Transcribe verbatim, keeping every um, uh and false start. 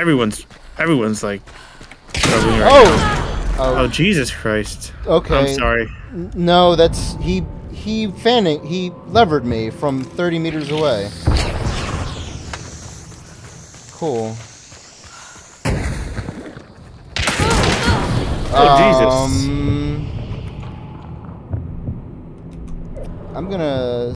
everyone's everyone's like struggling right Oh! now. Oh. Oh Jesus Christ. Okay. I'm sorry. N- No, that's he. He fanning. He levered me from thirty meters away. Cool. Oh Jesus. Um, I'm gonna